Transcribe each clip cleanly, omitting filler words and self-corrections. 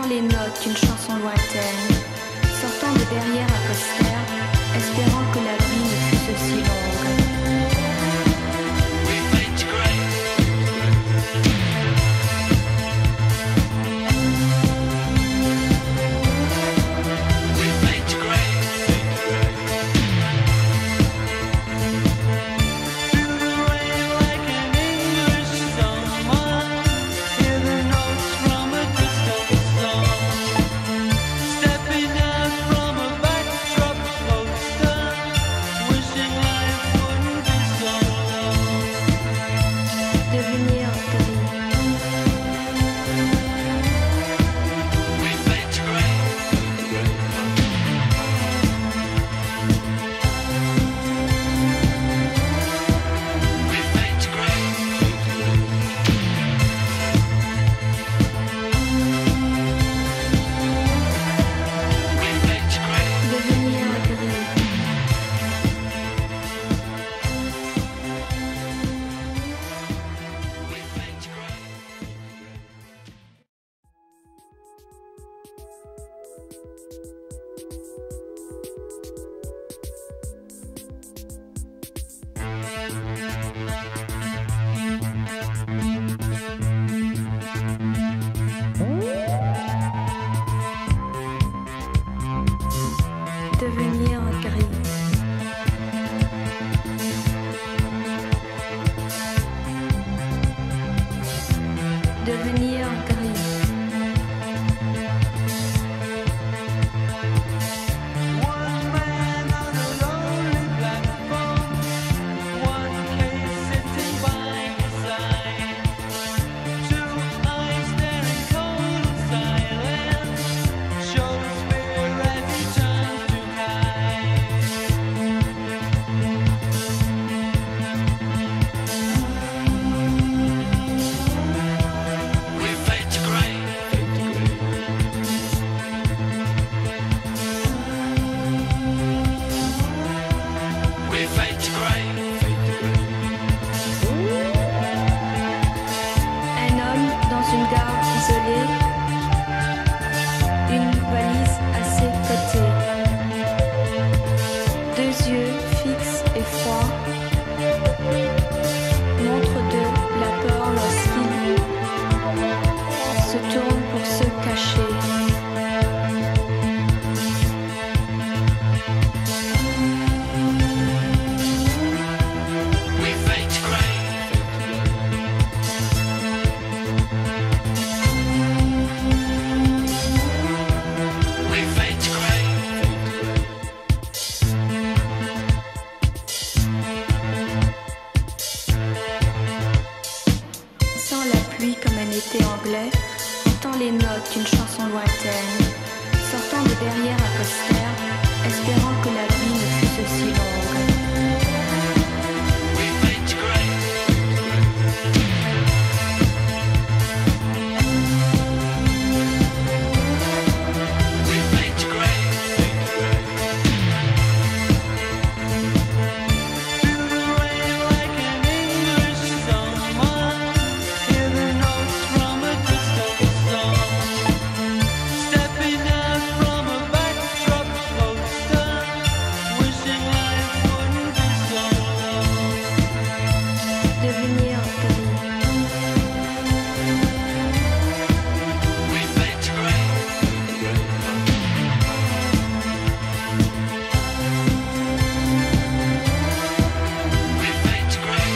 les notes d'une chanson lointaine, sortant de derrière un poster, espérant que la vie ne fût aussi longue. Devenir gris. Devenir gris. One man on a lonely platform, one case sitting by his side, two eyes staring cold and silent, shows fear every turn to hide. We fade to grey. We fade to grey. Un homme dans une gare isolée, une valise à ses côtés, deux yeux fixes et froids, montre de la peur lorsqu'il se tourne pour se cacher. We fade to grey. We fade to grey. Sans la pluie comme un été anglais, entend les notes d'une chanson lointaine, sortant de derrière un poster, espérant que la vie ne fût aussi longue. We fade to grey. We fade to grey. Through the rain like an English summer, hear the notes from a distant song. Stepping out from a backdrop poster, wishing life wouldn't be so long. Devenir gris. We fade to grey. We fade to grey.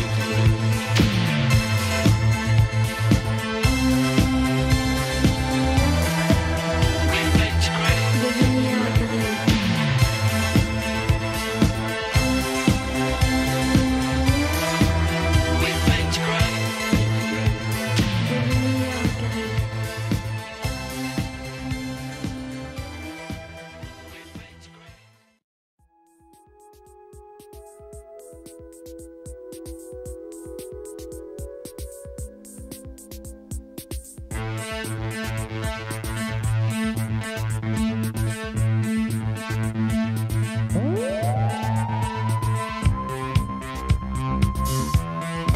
We fade to grey. Devenir gris. We fade to grey. Devenir gris.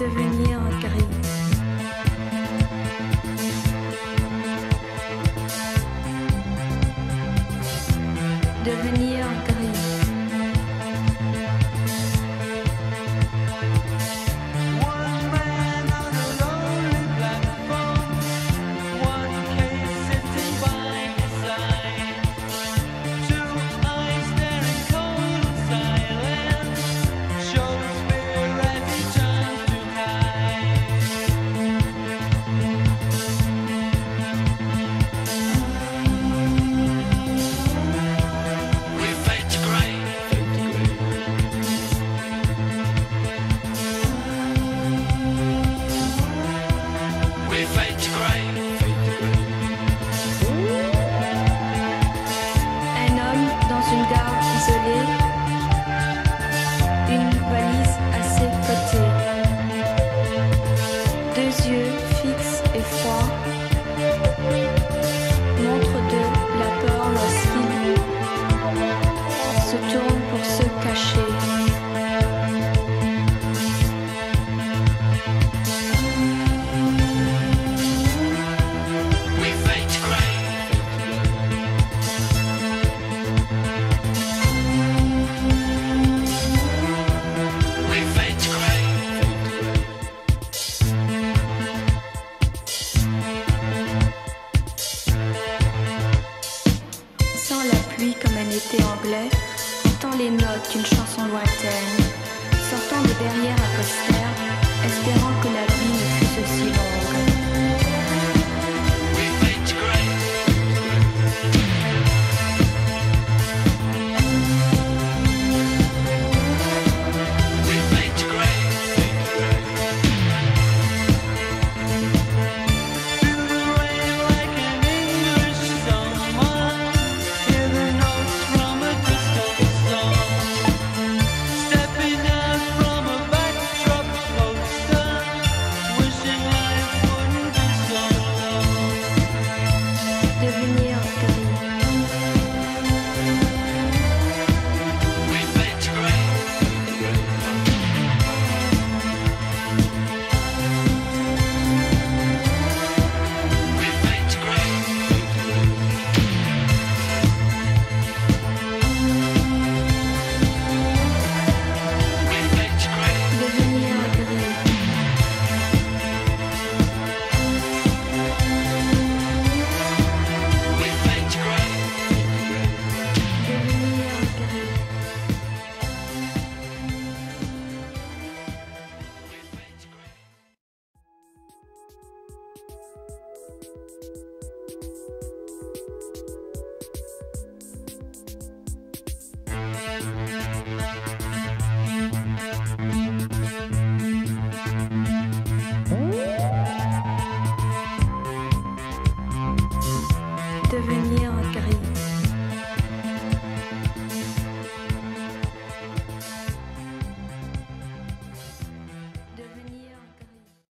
Devenir gris. Devenir gris. One man on a lonely platform, one case sitting by his side, two eyes staring cold and silent, shows fear as he turns to hide. We fade to grey. We fade to grey. Un homme dans une gare isolée, une valise à ses côtés, deux yeux fixes et froids, montre de la peur lorsqu'il se tourne pour se cacher. We fade to grey. We fade to grey. Sans la pluie comme un été anglais, entend les notes d'une chanson lointaine, sortant de derrière un poster, espérant que la vie ne fût aussi longue. We fade to grey. We fade to grey. Feel the rain like an English summer. Hear the notes from a disco song. Stepping out from a backdrop poster, wishing life wouldn't be so long. Devenir